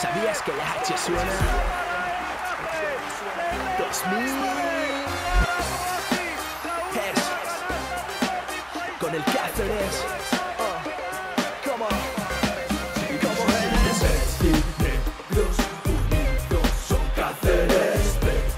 ¿Sabías que la H suena? 2000 Hertz con el Cáceres. Como Vélez. Negros unidos son Cáceres.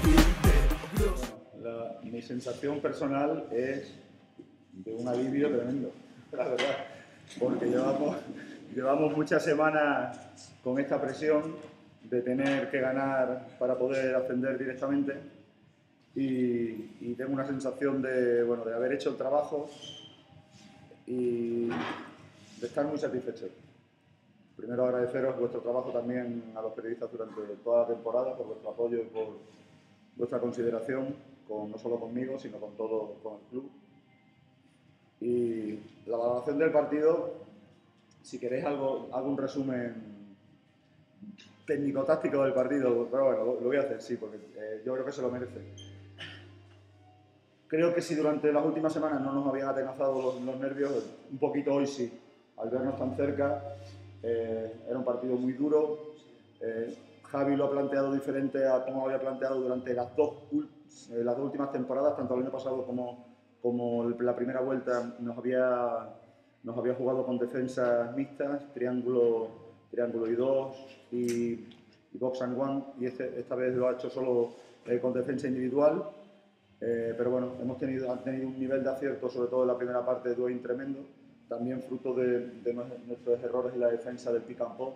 Mi sensación personal es de un alivio tremendo, la verdad, porque llevamos muchas semanas con esta presión de tener que ganar para poder ascender directamente y tengo una sensación de haber hecho el trabajo y de estar muy satisfecho. Primero agradeceros vuestro trabajo también a los periodistas durante toda la temporada, por vuestro apoyo y por vuestra consideración, no solo conmigo, sino con el club. Y la valoración del partido, si queréis hago un resumen técnico-táctico del partido, pero bueno, lo voy a hacer, sí, porque yo creo que se lo merece. Creo que si durante las últimas semanas no nos habían atenazado los nervios, un poquito hoy sí, al vernos tan cerca. Era un partido muy duro. Javi lo ha planteado diferente a cómo lo había planteado durante las dos últimas temporadas, tanto el año pasado como la primera vuelta. Nos había jugado con defensas mixtas, triángulo y dos y box and one, y esta vez lo ha hecho solo con defensa individual. Pero bueno, han tenido un nivel de acierto, sobre todo en la primera parte, de Duein tremendo, también fruto de nuestros errores en la defensa del pick and pop.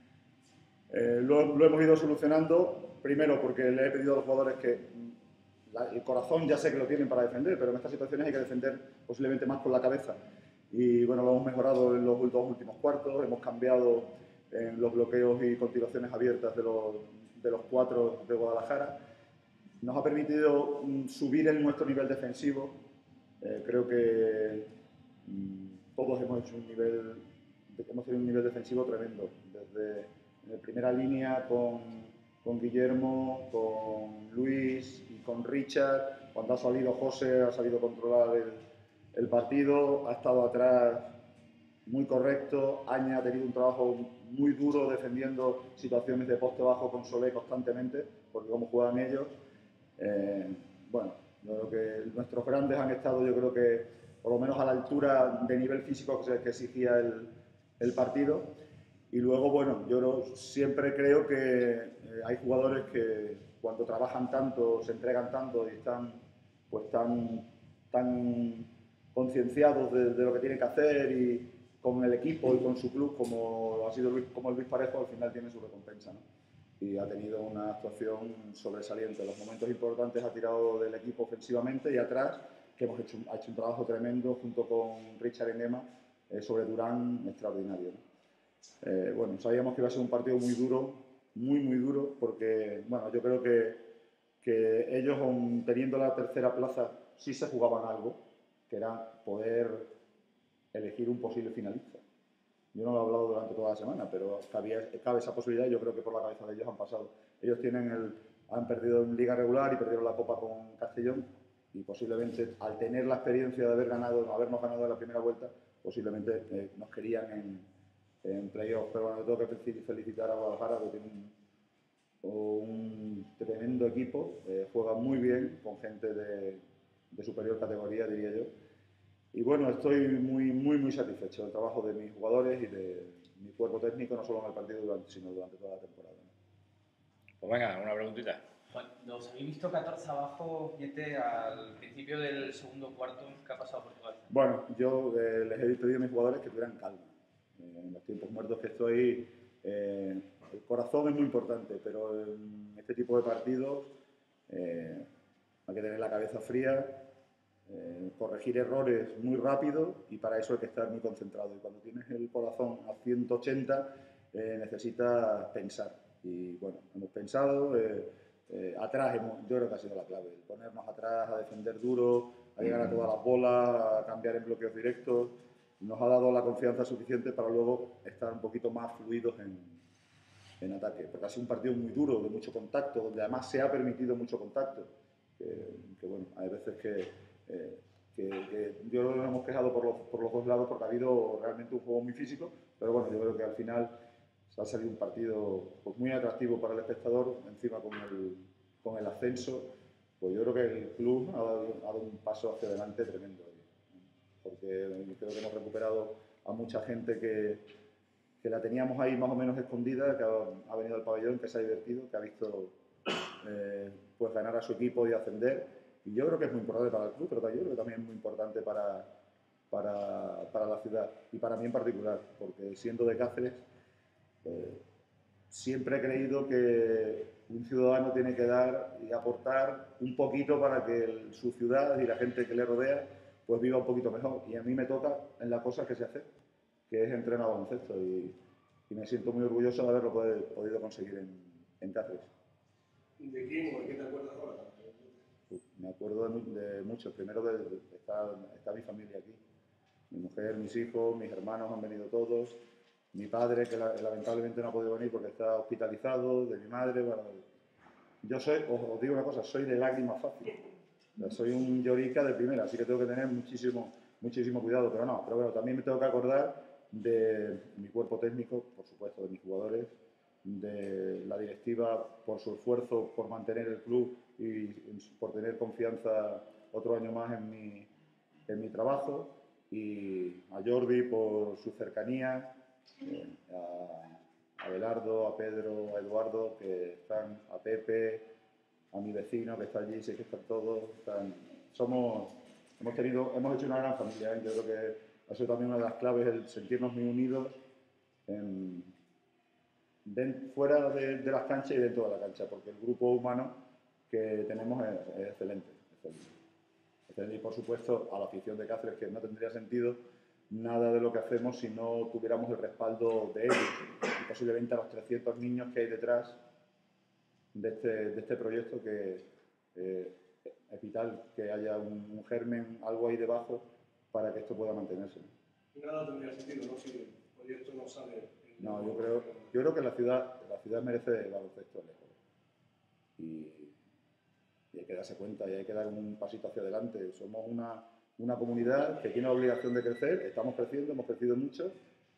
Lo hemos ido solucionando, primero porque le he pedido a los jugadores que el corazón ya sé que lo tienen para defender, pero en estas situaciones hay que defender posiblemente más con la cabeza. Y bueno, lo hemos mejorado en los dos últimos cuartos, hemos cambiado en los bloqueos y continuaciones abiertas de los cuatro de Guadalajara. Nos ha permitido subir en nuestro nivel defensivo. Creo que todos hemos tenido un nivel defensivo tremendo. Desde en primera línea con Guillermo, con Luis y con Richard. Cuando ha salido José, ha sabido controlar el partido, ha estado atrás muy correcto. Aña ha tenido un trabajo muy duro defendiendo situaciones de poste bajo con Solé constantemente, porque como juegan ellos. Bueno, yo creo que nuestros grandes han estado, yo creo que por lo menos a la altura de nivel físico que exigía el partido. Y luego, bueno, yo siempre creo que hay jugadores que cuando trabajan tanto, se entregan tanto y están pues tan concienciados de lo que tienen que hacer y con el equipo y con su club, como ha sido Luis Parejo, al final tiene su recompensa, ¿no? Y ha tenido una actuación sobresaliente. En los momentos importantes ha tirado del equipo ofensivamente, y atrás, que ha hecho un trabajo tremendo junto con Richard Enema sobre Durán, extraordinario, ¿no? Bueno, sabíamos que iba a ser un partido muy duro, muy duro, porque bueno, yo creo que ellos, teniendo la tercera plaza, sí se jugaban algo, que era poder elegir un posible finalista. Yo no lo he hablado durante toda la semana, pero cabe esa posibilidad, y yo creo que por la cabeza de ellos han pasado. Ellos han perdido en Liga regular y perdieron la Copa con Castellón, y posiblemente al tener la experiencia de habernos ganado en la primera vuelta, posiblemente nos querían en playoff. Pero bueno, tengo que felicitar a Guadalajara, que tiene un tremendo equipo, juega muy bien con gente de superior categoría, diría yo. Y bueno, estoy muy satisfecho del trabajo de mis jugadores y de mi cuerpo técnico, no solo en el partido, sino durante toda la temporada. Pues venga, una preguntita. Cuando os habéis visto 14 abajo, al principio del segundo cuarto, ¿qué ha pasado por tu cabeza? Bueno, yo les he pedido a mis jugadores que tuvieran calma. En los tiempos muertos que estoy, el corazón es muy importante, pero en este tipo de partidos hay que tener la cabeza fría, corregir errores muy rápido, y para eso hay que estar muy concentrado. Y cuando tienes el corazón a 180, necesitas pensar. Y bueno, hemos pensado, atrás yo creo que ha sido la clave, el ponernos atrás, a defender duro, a llegar a todas las bolas, a cambiar en bloqueos directos. Nos ha dado la confianza suficiente para luego estar un poquito más fluidos en ataque, porque ha sido un partido muy duro, de mucho contacto, donde además se ha permitido mucho contacto. Que bueno, hay veces que yo lo hemos quejado por los dos lados, porque ha habido realmente un juego muy físico, pero bueno, yo creo que al final ha salido un partido pues, muy atractivo para el espectador, encima con el ascenso, pues yo creo que el club ha dado un paso hacia adelante tremendo, porque creo que hemos recuperado a mucha gente que la teníamos ahí más o menos escondida, que ha venido al pabellón, que se ha divertido, que ha visto pues ganar a su equipo y ascender. Y yo creo que es muy importante para el club, pero yo creo que también es muy importante para la ciudad y para mí en particular, porque siendo de Cáceres, siempre he creído que un ciudadano tiene que dar y aportar un poquito para que su ciudad y la gente que le rodea pues viva un poquito mejor. Y a mí me toca en las cosas que sé hacer, que es entrenar baloncesto, y me siento muy orgulloso de haberlo podido conseguir en Cáceres. ¿De quién o de qué te acuerdas ahora? Me acuerdo de muchos. Primero está mi familia aquí. Mi mujer, mis hijos, mis hermanos han venido todos. Mi padre, que lamentablemente no ha podido venir porque está hospitalizado, de mi madre. Bueno, yo os digo una cosa, soy de lágrimas fáciles. Soy un llorica de primera, así que tengo que tener muchísimo cuidado. Pero bueno, también me tengo que acordar de mi cuerpo técnico, por supuesto, de mis jugadores, de la directiva por su esfuerzo por mantener el club y por tener confianza otro año más en mi trabajo, y a Jordi por su cercanía, a Abelardo, a Pedro, a Eduardo, que están, a Pepe, a mi vecino que está allí, sé que están todos, hemos hecho una gran familia, ¿eh? Yo creo que ha sido también una de las claves el sentirnos muy unidos fuera de las canchas y dentro de la cancha, porque el grupo humano que tenemos es excelente. Y por supuesto a la afición de Cáceres, que no tendría sentido nada de lo que hacemos si no tuviéramos el respaldo de ellos, y posiblemente a los 300 niños que hay detrás de este proyecto, que es vital que haya un germen, algo ahí debajo para que esto pueda mantenerse. Nada tendría sentido, ¿no? Si el proyecto no sale. No, yo creo que la ciudad merece baloncesto lejos. Y hay que darse cuenta y hay que dar un pasito hacia adelante. Somos una comunidad que tiene la obligación de crecer, estamos creciendo, hemos crecido mucho,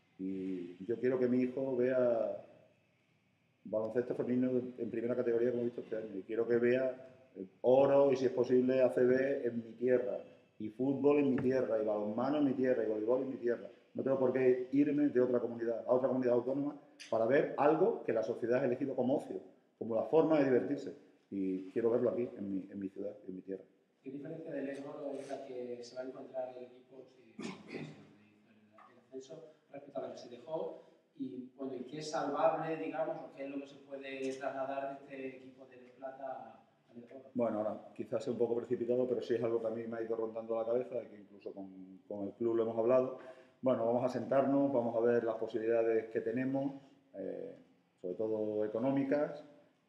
y yo quiero que mi hijo vea baloncesto femenino en primera categoría como he visto este año, y quiero que vea oro y, si es posible, ACB en mi tierra, y fútbol en mi tierra, y balonmano en mi tierra, y voleibol en mi tierra. No tengo por qué irme de otra comunidad a otra comunidad autónoma para ver algo que la sociedad ha elegido como ocio, como la forma de divertirse, y quiero verlo aquí, en mi ciudad, en mi tierra. ¿Qué diferencia del oro es la que se va a encontrar el equipo si el ascenso respecto a la que se dejó? Y bueno, ¿y qué es salvable, digamos, o qué es lo que se puede trasladar de este equipo de Les Plata al de oro? Bueno, ahora quizás sea un poco precipitado, pero sí es algo que a mí me ha ido rondando la cabeza, que incluso con el club lo hemos hablado. Bueno, vamos a sentarnos, vamos a ver las posibilidades que tenemos, sobre todo económicas,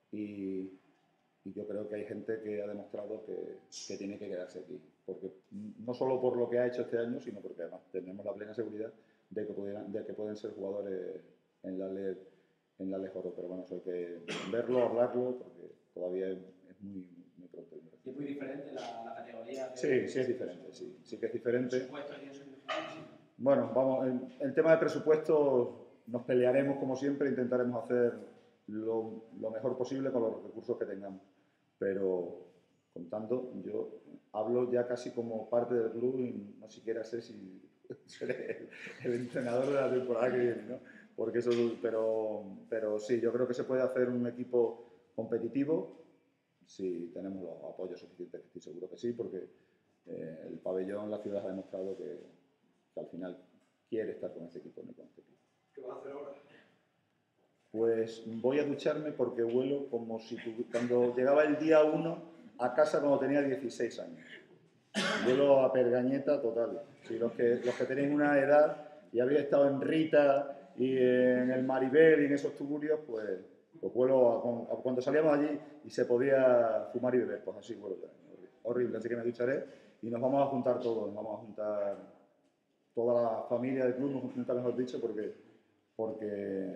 y yo creo que hay gente que ha demostrado que tiene que quedarse aquí, porque no solo por lo que ha hecho este año, sino porque además tenemos la plena seguridad de que pueden ser jugadores en la LEG Oro. Pero bueno, eso hay que verlo, hablarlo, porque todavía es muy pronto. ¿Y es muy diferente la categoría? Sí es diferente, sí que es diferente. ¿Presupuestos y eso? Bueno, vamos, el tema de presupuestos nos pelearemos como siempre, intentaremos hacer lo mejor posible con los recursos que tengamos, pero contando, yo hablo ya casi como parte del club y no siquiera sé si seré el entrenador de la temporada que viene, ¿no? Porque eso, pero sí, yo creo que se puede hacer un equipo competitivo si tenemos los apoyos suficientes, que estoy seguro que sí, porque el pabellón, la ciudad ha demostrado que al final quiere estar con este equipo, no con este equipo. ¿Qué vas a hacer ahora? Pues voy a ducharme porque huelo como si cuando llegaba el día 1 a casa cuando tenía 16 años. Huelo a pergañeta total. Si los que tenéis una edad y habéis estado en Rita y en el Maribel y en esos tuburios, pues huelo a cuando salíamos allí y se podía fumar y beber, pues así huelo ya. Horrible, así que me ducharé y nos vamos a juntar todos, nos vamos a juntar toda la familia del club, nos junta, mejor dicho, porque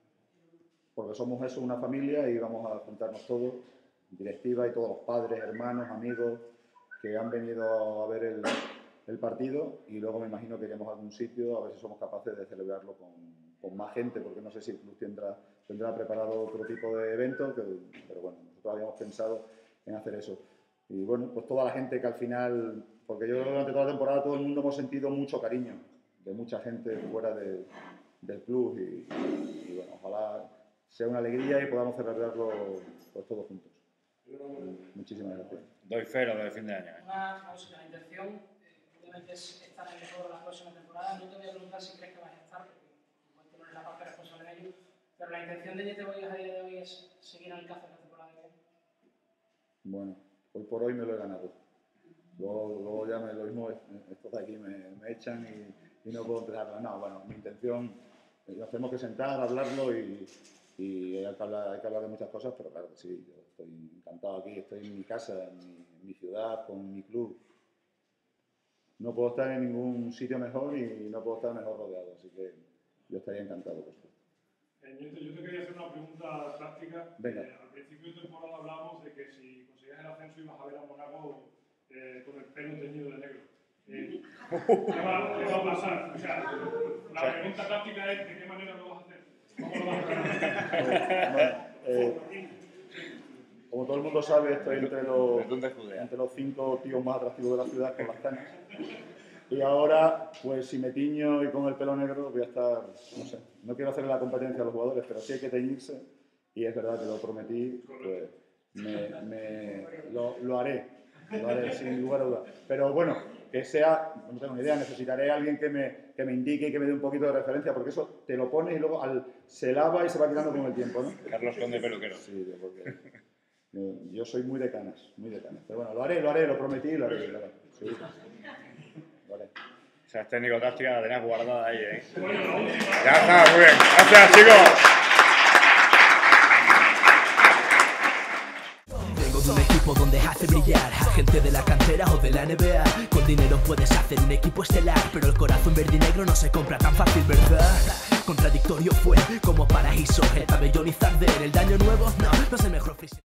somos eso, una familia, y vamos a juntarnos todos, directiva y todos los padres, hermanos, amigos que han venido a ver el partido, y luego me imagino que iremos a algún sitio a ver si somos capaces de celebrarlo con más gente, porque no sé si el club tendrá preparado otro tipo de evento, pero bueno, nosotros habíamos pensado en hacer eso. Y bueno, pues toda la gente que al final, porque yo durante toda la temporada todo el mundo hemos sentido mucho cariño de mucha gente fuera del club y bueno, ojalá sea una alegría y podamos celebrarlo pues, todos juntos. Muchísimas gracias. Doy fe lo del fin de año. La intención, obviamente, es estar en el juego la próxima temporada. No te voy a preguntar si crees que vas a estar, porque no eres la parte responsable de ello, pero la intención de Ñete Boyes a día de hoy es seguir en el Cáceres la temporada que viene. Bueno, hoy por hoy me lo he ganado. Luego ya lo mismo, estos de aquí me echan y no puedo empezar. No, bueno, mi intención, nos tenemos que sentar, hablarlo y hay que hablar de muchas cosas, pero claro, sí, yo estoy encantado aquí, estoy en mi casa, en mi ciudad, con mi club. No puedo estar en ningún sitio mejor y no puedo estar mejor rodeado, así que yo estaría encantado, por supuesto. Ñete, yo te quería hacer una pregunta práctica. Venga. Al principio de temporada hablábamos de que si conseguías el ascenso ibas a ver a Monago con el pelo teñido de negro. ¿Qué va a pasar? O sea, la pregunta práctica es ¿de qué manera lo vas a hacer? ¿Cómo lo vas a hacer? Como todo el mundo sabe, estoy entre los 5 tíos más atractivos de la ciudad con las canas. Y ahora, pues si me tiño y con el pelo negro, voy a estar, no sé, no quiero hacerle la competencia a los jugadores, pero sí hay que teñirse. Y es verdad que lo prometí, pues lo haré sin lugar a dudas. Pero bueno, que sea, no tengo ni idea, necesitaré a alguien que me indique y que me dé un poquito de referencia, porque eso te lo pones y luego se lava y se va quitando con el tiempo, ¿no? Carlos Conde peluquero. Sí, porque yo soy muy de canas. Pero bueno, lo haré, lo prometí y lo haré. Sí. Vale. O sea, es técnico-táctica, la tenías guardada ahí, ¿eh? Ya está, muy bien. Gracias, chicos. Vengo de un equipo donde hace brillar a gente de la cantera o de la NBA. Con dinero puedes hacer un equipo estelar, pero el corazón verde y negro no se compra tan fácil, ¿verdad? Contradictorio fue como paraíso, el pabellón y Zarder, el daño nuevo, no es el mejor friseo.